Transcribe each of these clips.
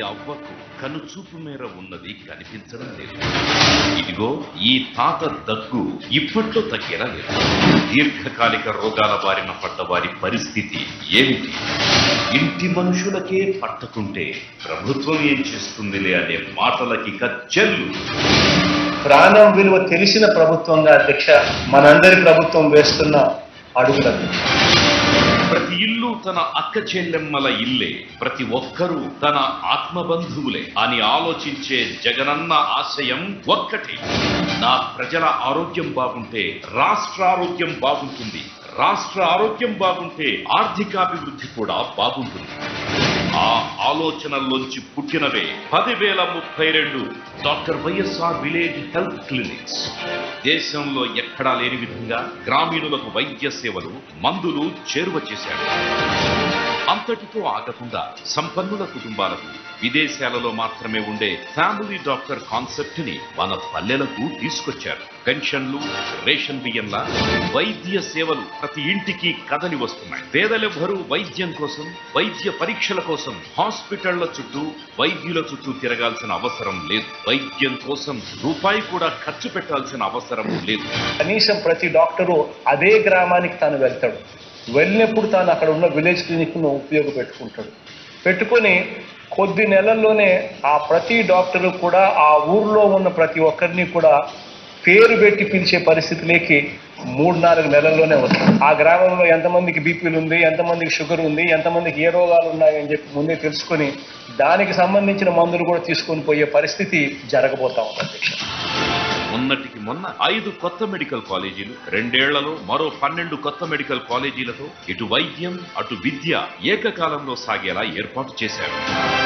అవ్వకు కనుచూపు మేర ఉన్నది కనిపించడం లేదు. ఇదిగో ఈ తాత దగ్గు ఇప్పట్లో తగ్గేలా లేదు. దీర్ఘకాలిక రోగాల బారిన పడ్డ వారి పరిస్థితి ఏమిటి? ఇంటి మనుషులకే పట్టకుంటే ప్రభుత్వం ఏం చేస్తుందిలే అనే మాటలకి కచ్చెల్లు. ప్రాణం విలువ తెలిసిన ప్రభుత్వంగా అధ్యక్ష మనందరి ప్రభుత్వం వేస్తున్న అడుగులకు ప్రతి ఇల్లు తన అక్క చెల్లెమ్మల ఇల్లే, ప్రతి ఒక్కరూ తన ఆత్మబంధువులే అని ఆలోచించే జగనన్న ఆశయం ఒక్కటే. నా ప్రజల ఆరోగ్యం బాగుంటే రాష్ట్ర ఆరోగ్యం బాగుంటుంది, రాష్ట్ర ఆరోగ్యం బాగుంటే ఆర్థికాభివృద్ధి కూడా బాగుంటుంది. ఆ ఆలోచనల్లోంచి పుట్టినవే 10,032 doctor YSR village health clinics. దేశంలో ఎక్కడా లేని విధంగా గ్రామీణులకు వైద్య సేవలు, మందులు చేరువ చేశాడు. అంతటితో ఆగకుండా సంపన్నుల కుటుంబాలకు విదేశాలలో మాత్రమే ఉండే ఫ్యామిలీ డాక్టర్ కాన్సెప్ట్ ని మన పల్లెలకు తీసుకొచ్చారు. పెన్షన్లు, రేషన్ బియ్యంలా వైద్య సేవలు ప్రతి ఇంటికి కదలి వస్తున్నాయి. పేదలెవ్వరూ వైద్యం కోసం, వైద్య పరీక్షల కోసం హాస్పిటళ్ల చుట్టూ, వైద్యుల చుట్టూ తిరగాల్సిన అవసరం లేదు. వైద్యం కోసం రూపాయి కూడా ఖర్చు పెట్టాల్సిన అవసరం లేదు. కనీసం ప్రతి డాక్టరు అదే గ్రామానికి తాను వెళ్తాడు. వెళ్ళినప్పుడు తాను అక్కడ ఉన్న విలేజ్ క్లినిక్ను ఉపయోగపెట్టుకుంటాడు. పెట్టుకొని కొద్ది నెలల్లోనే ఆ ప్రతి డాక్టరు కూడా ఆ ఊర్లో ఉన్న ప్రతి ఒక్కరిని కూడా పేరు పెట్టి పిలిచే పరిస్థితిలోకి 3-4 నెలల్లోనే వస్తుంది. ఆ గ్రామంలో ఎంతమందికి బీపీలు ఉంది, ఎంతమందికి షుగర్ ఉంది, ఎంతమందికి ఏ రోగాలు ఉన్నాయని చెప్పి ముందే తెలుసుకొని దానికి సంబంధించిన మందులు కూడా తీసుకొని పోయే పరిస్థితి జరగబోతా ఉంది అధ్యక్ష. మొన్నటికి మొన్న 5 కొత్త మెడికల్ కాలేజీలు, 2 ఏళ్లలో మరో 12 కొత్త మెడికల్ కాలేజీలతో ఇటు వైద్యం అటు విద్య ఏకకాలంలో సాగేలా ఏర్పాటు చేశారు.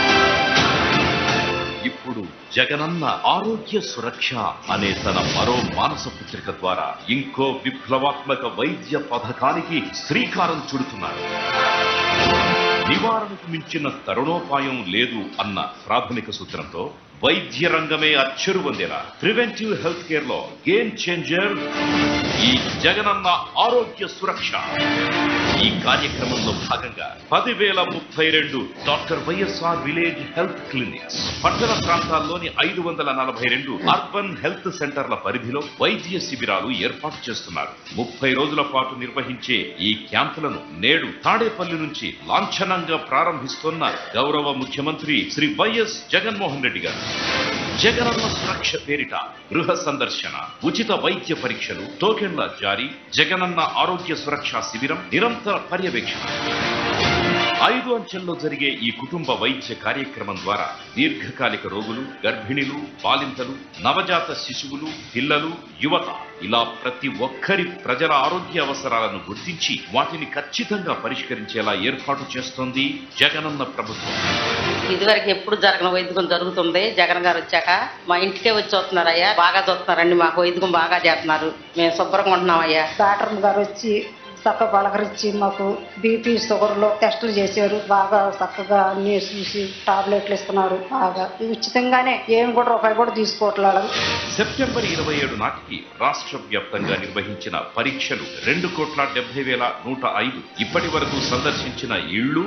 ఇప్పుడు జగనన్న ఆరోగ్య సురక్ష అనే తన మరో మానస పుత్రిక ద్వారా ఇంకో విప్లవాత్మక వైద్య పథకానికి శ్రీకారం చుడుతున్నారు. నివారణకు మించిన తరుణోపాయం లేదు అన్న ప్రాథమిక సూత్రంతో వైద్య రంగమే అచ్చెరువొందేలా ప్రివెంటివ్ హెల్త్ కేర్ లో గేమ్ చేంజర్ ఈ జగనన్న ఆరోగ్య సురక్ష. ఈ కార్యక్రమంలో భాగంగా 10,032 doctor YSR village health clinics, పట్టణ ప్రాంతాల్లోని 542 అర్బన్ హెల్త్ సెంటర్ల పరిధిలో వైద్య శిబిరాలు ఏర్పాటు చేస్తున్నారు. 30 రోజుల పాటు నిర్వహించే ఈ క్యాంపులను నేడు తాడేపల్లి నుంచి లాంఛనంగా ప్రారంభిస్తున్న గౌరవ ముఖ్యమంత్రి శ్రీ వైఎస్ జగన్మోహన్ రెడ్డి గారు. జగనన్న సురక్ష పేరిట గృహ సందర్శన, ఉచిత వైద్య పరీక్షలు, టోకెన్ల జారీ, జగనన్న ఆరోగ్య సురక్ష శిబిరం, నిరంతర పర్యవేక్షణ. 5 అంచెల్లో జరిగే ఈ కుటుంబ వైద్య కార్యక్రమం ద్వారా దీర్ఘకాలిక రోగులు, గర్భిణీలు, బాలింతలు, నవజాత శిశువులు, పిల్లలు, యువత ఇలా ప్రతి ఒక్కరి ప్రజల ఆరోగ్య అవసరాలను గుర్తించి వాటిని ఖచ్చితంగా పరిష్కరించేలా ఏర్పాటు చేస్తోంది జగనన్న ప్రభుత్వం. ఇదివరకు ఎప్పుడు జరగని వైద్యం జరుగుతుంది. జగన్ గారు వచ్చాక మా ఇంటికే వచ్చి వస్తున్నారయ్యా, బాగా చూస్తున్నారండి, మాకు వైద్యం బాగా చేస్తున్నారు, మేము శుభ్రంగా ఉంటున్నామయ్యా. డాక్టర్ గారు వచ్చి చక్కగా పలకరించి మాకు బీపీ షుగర్లో టెస్టులు చేశారు. బాగా చక్కగా అన్ని చూసి టాబ్లెట్లు ఇస్తున్నారు. బాగా ఉచితంగానే ఏం కూడా రూపాయి కూడా తీసుకోవట్లేదు. సెప్టెంబర్ 27 నాటికి రాష్ట్ర వ్యాప్తంగా నిర్వహించిన పరీక్షలు 2,70,105. ఇప్పటి వరకు సందర్శించిన ఇళ్లు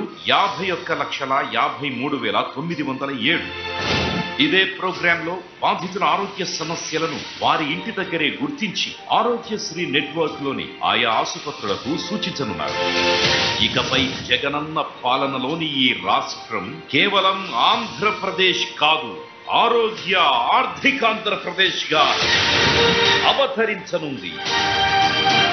51,53,907. ఇదే ప్రోగ్రాంలో బాధితుల ఆరోగ్య సమస్యలను వారి ఇంటి దగ్గరే గుర్తించి ఆరోగ్యశ్రీ నెట్వర్క్ లోని ఆయా ఆసుపత్రులకు సూచించనున్నారు. ఇకపై జగనన్న పాలనలోని ఈ రాష్ట్రం కేవలం ఆంధ్రప్రదేశ్ కాదు, ఆరోగ్య ఆర్థికాంధ్రప్రదేశ్ గా అవతరించనుంది.